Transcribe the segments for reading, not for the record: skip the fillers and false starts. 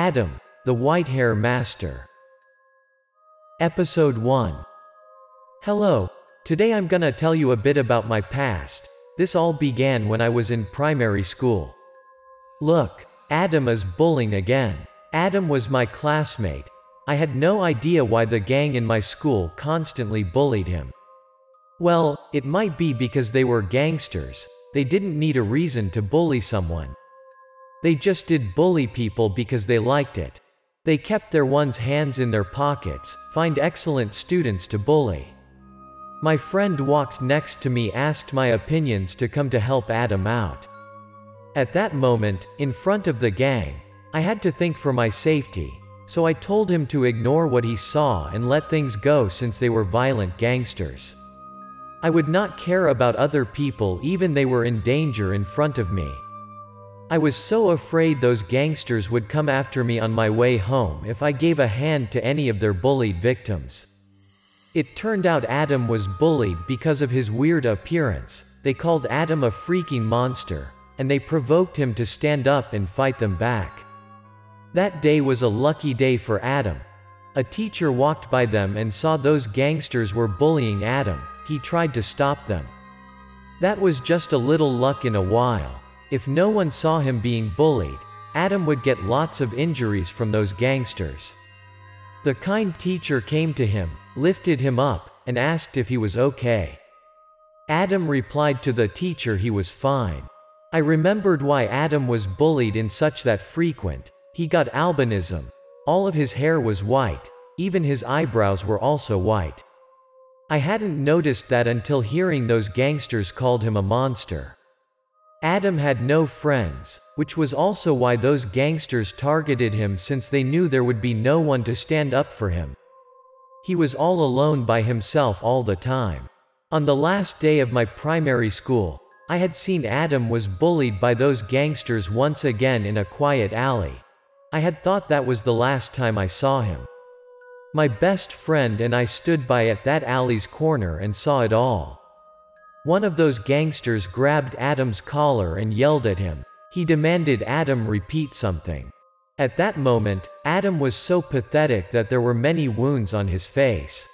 Adam, the White-Hair Master. Episode 1. Hello, today I'm gonna tell you a bit about my past. This all began when I was in primary school. Look, Adam is bullying again. Adam was my classmate. I had no idea why the gang in my school constantly bullied him. Well, it might be because they were gangsters. They didn't need a reason to bully someone. They just did bully people because they liked it. They kept their hands in their pockets, find excellent students to bully. My friend walked next to me, asked my opinions to come to help Adam out. At that moment, in front of the gang, I had to think for my safety, so I told him to ignore what he saw and let things go since they were violent gangsters. I would not care about other people even they were in danger in front of me. I was so afraid those gangsters would come after me on my way home if I gave a hand to any of their bullied victims. It turned out Adam was bullied because of his weird appearance. They called Adam a freaking monster, and they provoked him to stand up and fight them back. That day was a lucky day for Adam. A teacher walked by them and saw those gangsters were bullying Adam. He tried to stop them. That was just a little luck in a while. If no one saw him being bullied, Adam would get lots of injuries from those gangsters. The kind teacher came to him, lifted him up, and asked if he was okay. Adam replied to the teacher he was fine. I remembered why Adam was bullied in such that frequent. He got albinism. All of his hair was white. Even his eyebrows were also white. I hadn't noticed that until hearing those gangsters called him a monster. Adam had no friends, which was also why those gangsters targeted him since they knew there would be no one to stand up for him. He was all alone by himself all the time. On the last day of my primary school, I had seen Adam was bullied by those gangsters once again in a quiet alley. I had thought that was the last time I saw him. My best friend and I stood by at that alley's corner and saw it all. One of those gangsters grabbed Adam's collar and yelled at him. He demanded Adam repeat something. At that moment, Adam was so pathetic that there were many wounds on his face.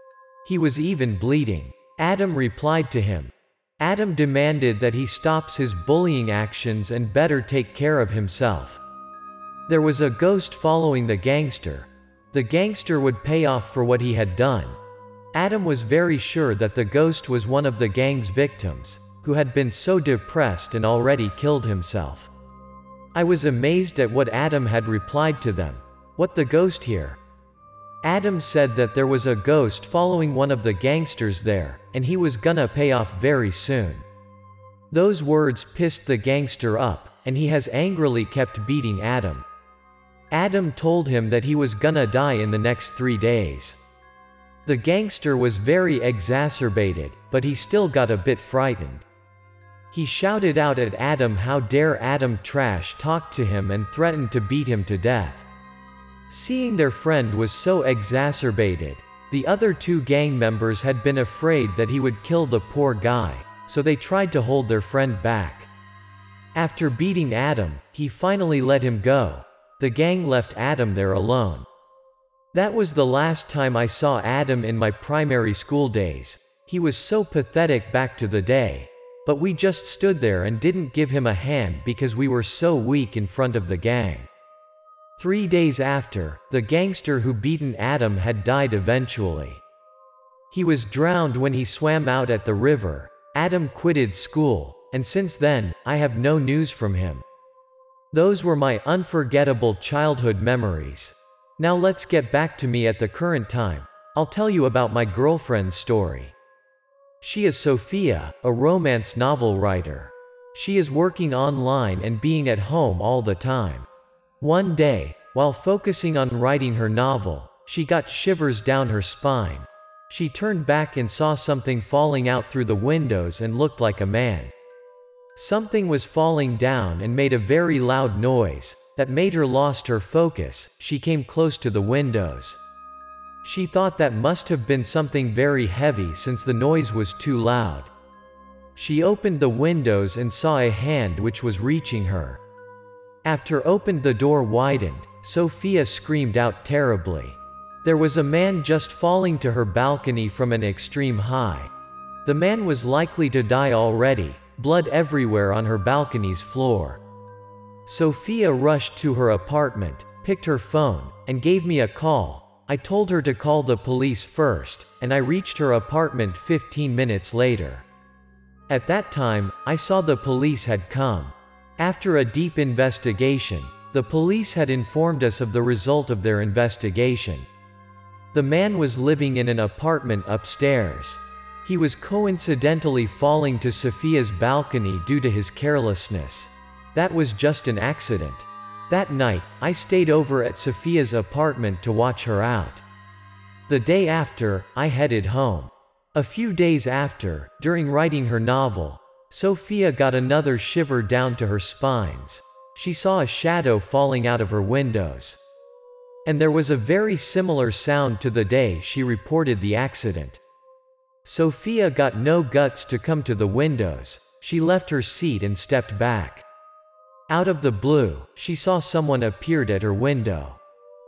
He was even bleeding. Adam replied to him. Adam demanded that he stops his bullying actions and better take care of himself. There was a ghost following the gangster. The gangster would pay off for what he had done. Adam was very sure that the ghost was one of the gang's victims, who had been so depressed and already killed himself. I was amazed at what Adam had replied to them. What the ghost here? Adam said that there was a ghost following one of the gangsters there, and he was gonna pay off very soon. Those words pissed the gangster up, and he has angrily kept beating Adam. Adam told him that he was gonna die in the next 3 days. The gangster was very exacerbated, but he still got a bit frightened. He shouted out at Adam how dare Adam trash talk to him and threatened to beat him to death. Seeing their friend was so exacerbated, the other 2 gang members had been afraid that he would kill the poor guy, so they tried to hold their friend back. After beating Adam, he finally let him go. The gang left Adam there alone. That was the last time I saw Adam in my primary school days. He was so pathetic back to the day. But we just stood there and didn't give him a hand because we were so weak in front of the gang. 3 days after, the gangster who beaten Adam had died eventually. He was drowned when he swam out at the river. Adam quitted school, and since then, I have no news from him. Those were my unforgettable childhood memories. Now let's get back to me at the current time. I'll tell you about my girlfriend's story. She is Sophia, a romance novel writer. She is working online and being at home all the time. One day, while focusing on writing her novel, she got shivers down her spine. She turned back and saw something falling out through the windows and looked like a man. Something was falling down and made a very loud noise that made her lost her focus. She came close to the windows. She thought that must have been something very heavy since the noise was too loud. She opened the windows and saw a hand which was reaching her. After opened the door widened, Sophia screamed out terribly. There was a man just falling to her balcony from an extreme high. The man was likely to die already, blood everywhere on her balcony's floor. Sophia rushed to her apartment, picked her phone, and gave me a call. I told her to call the police first, and I reached her apartment 15 minutes later. At that time, I saw the police had come. After a deep investigation, the police had informed us of the result of their investigation. The man was living in an apartment upstairs. He was coincidentally falling to Sophia's balcony due to his carelessness. That was just an accident. That night, I stayed over at Sophia's apartment to watch her out. The day after, I headed home. A few days after, during writing her novel, Sophia got another shiver down to her spines. She saw a shadow falling out of her windows. And there was a very similar sound to the day she reported the accident. Sophia got no guts to come to the windows. She left her seat and stepped back. Out of the blue, she saw someone appeared at her window.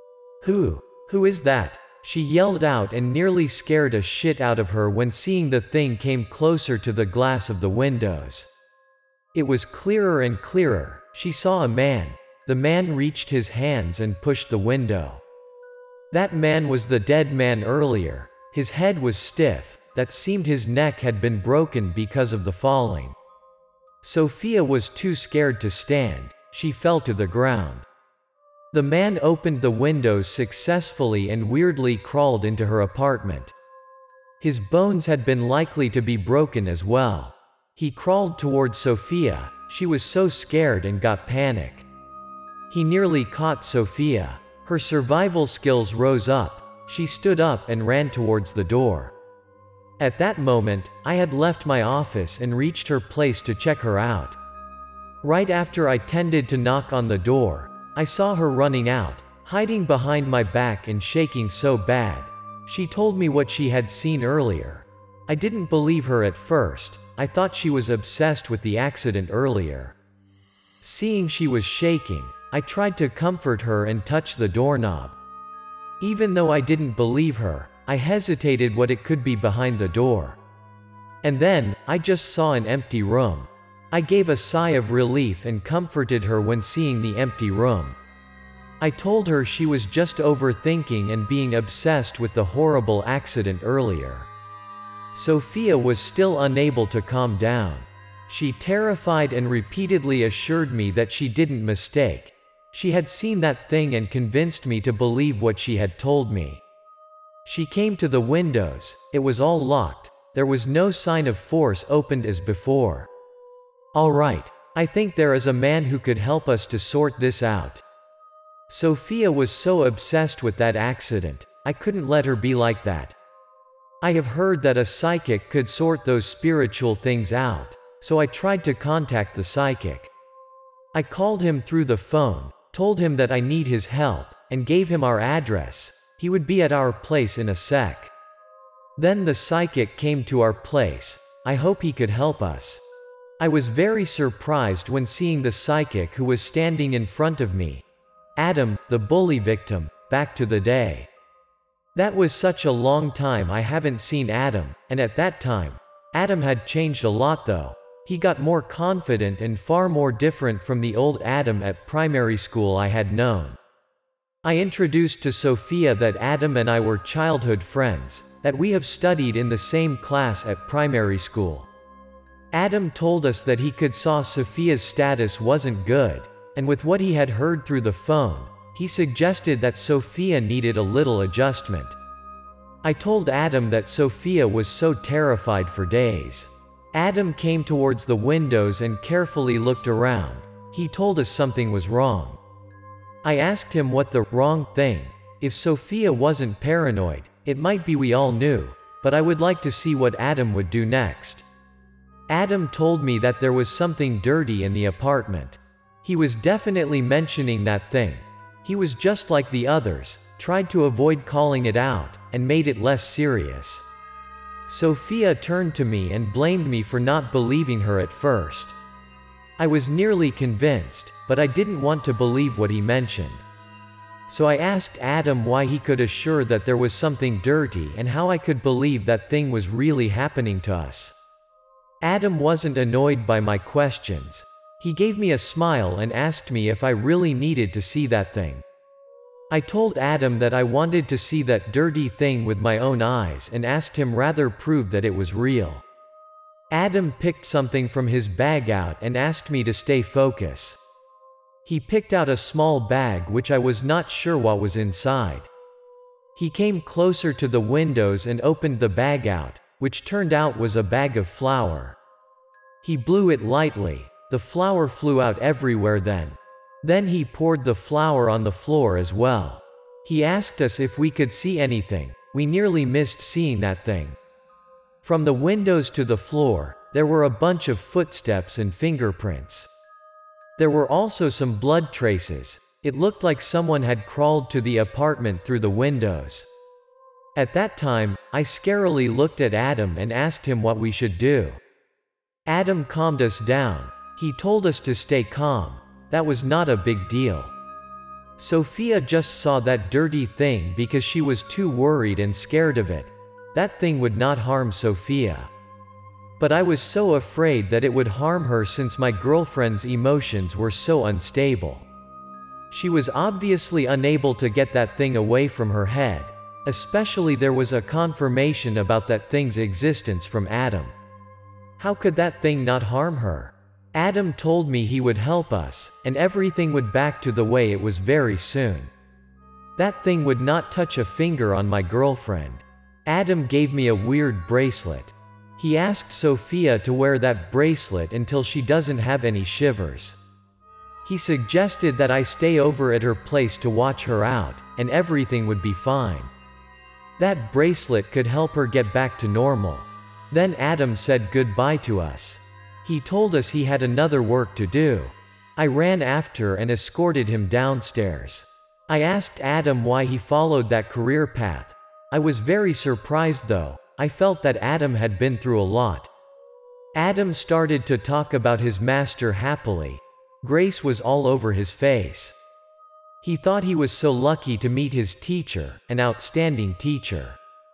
Who is that?" she yelled out and nearly scared a shit out of her when seeing the thing came closer to the glass of the windows. It was clearer and clearer. She saw a man. The man reached his hands and pushed the window. That man was the dead man earlier. His head was stiff. That seemed his neck had been broken because of the falling. Sophia was too scared to stand. She fell to the ground. The man opened the windows successfully and weirdly crawled into her apartment. His bones had been likely to be broken as well. He crawled towards Sophia. She was so scared and got panic. He nearly caught Sophia. Her survival skills rose up. She stood up and ran towards the door. At that moment, I had left my office and reached her place to check her out. Right after I tended to knock on the door, I saw her running out, hiding behind my back and shaking so bad. She told me what she had seen earlier. I didn't believe her at first. I thought she was obsessed with the accident earlier. Seeing she was shaking, I tried to comfort her and touch the doorknob. Even though I didn't believe her, I hesitated what it could be behind the door. And then, I just saw an empty room. I gave a sigh of relief and comforted her when seeing the empty room. I told her she was just overthinking and being obsessed with the horrible accident earlier. Sophia was still unable to calm down. She terrified and repeatedly assured me that she didn't mistake. She had seen that thing and convinced me to believe what she had told me. She came to the windows. It was all locked. There was no sign of force opened as before. "All right. I think there is a man who could help us to sort this out." Sophia was so obsessed with that accident. I couldn't let her be like that. I have heard that a psychic could sort those spiritual things out, so I tried to contact the psychic. I called him through the phone, told him that I need his help, and gave him our address. He would be at our place in a sec. Then the psychic came to our place. I hope he could help us. I was very surprised when seeing the psychic who was standing in front of me. Adam, the bully victim, back to the day. That was such a long time I haven't seen Adam, and at that time, Adam had changed a lot though. He got more confident and far more different from the old Adam at primary school I had known. I introduced to Sophia that Adam and I were childhood friends, that we have studied in the same class at primary school. Adam told us that he could saw Sophia's status wasn't good, and with what he had heard through the phone, he suggested that Sophia needed a little adjustment. I told Adam that Sophia was so terrified for days. Adam came towards the windows and carefully looked around. He told us something was wrong. I asked him what the wrong thing. If Sophia wasn't paranoid, it might be we all knew, but I would like to see what Adam would do next. Adam told me that there was something dirty in the apartment. He was definitely mentioning that thing. He was just like the others, tried to avoid calling it out, and made it less serious. Sophia turned to me and blamed me for not believing her at first. I was nearly convinced, but I didn't want to believe what he mentioned. So I asked Adam why he could assure that there was something dirty and how I could believe that thing was really happening to us. Adam wasn't annoyed by my questions. He gave me a smile and asked me if I really needed to see that thing. I told Adam that I wanted to see that dirty thing with my own eyes and asked him rather prove that it was real. Adam picked something from his bag out and asked me to stay focused. He picked out a small bag which I was not sure what was inside. He came closer to the windows and opened the bag out, which turned out was a bag of flour. He blew it lightly. The flour flew out everywhere then. Then he poured the flour on the floor as well. He asked us if we could see anything. We nearly missed seeing that thing. From the windows to the floor, there were a bunch of footsteps and fingerprints. There were also some blood traces. It looked like someone had crawled to the apartment through the windows. At that time, I scarily looked at Adam and asked him what we should do. Adam calmed us down. He told us to stay calm. That was not a big deal. Sophia just saw that dirty thing because she was too worried and scared of it. That thing would not harm Sophia. But I was so afraid that it would harm her since my girlfriend's emotions were so unstable. She was obviously unable to get that thing away from her head. Especially there was a confirmation about that thing's existence from Adam. How could that thing not harm her? Adam told me he would help us, and everything would back to the way it was very soon. That thing would not touch a finger on my girlfriend. Adam gave me a weird bracelet. He asked Sophia to wear that bracelet until she doesn't have any shivers. He suggested that I stay over at her place to watch her out, and everything would be fine. That bracelet could help her get back to normal. Then Adam said goodbye to us. He told us he had another work to do. I ran after and escorted him downstairs. I asked Adam why he followed that career path. I was very surprised though. I felt that Adam had been through a lot. Adam started to talk about his master happily. Grace was all over his face. He thought he was so lucky to meet his teacher, an outstanding teacher.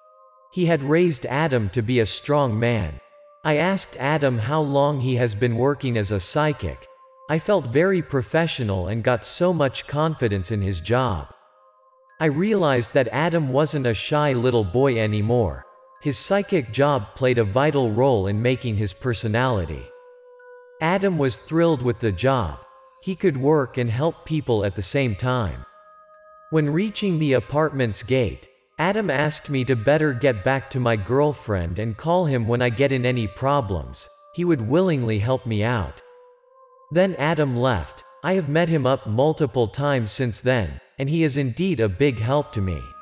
He had raised Adam to be a strong man. I asked Adam how long he has been working as a psychic. I felt very professional and got so much confidence in his job. I realized that Adam wasn't a shy little boy anymore. His psychic job played a vital role in making his personality. Adam was thrilled with the job. He could work and help people at the same time. When reaching the apartment's gate, Adam asked me to better get back to my girlfriend and call him when I get in any problems. He would willingly help me out. Then Adam left. I have met him up multiple times since then, and he is indeed a big help to me.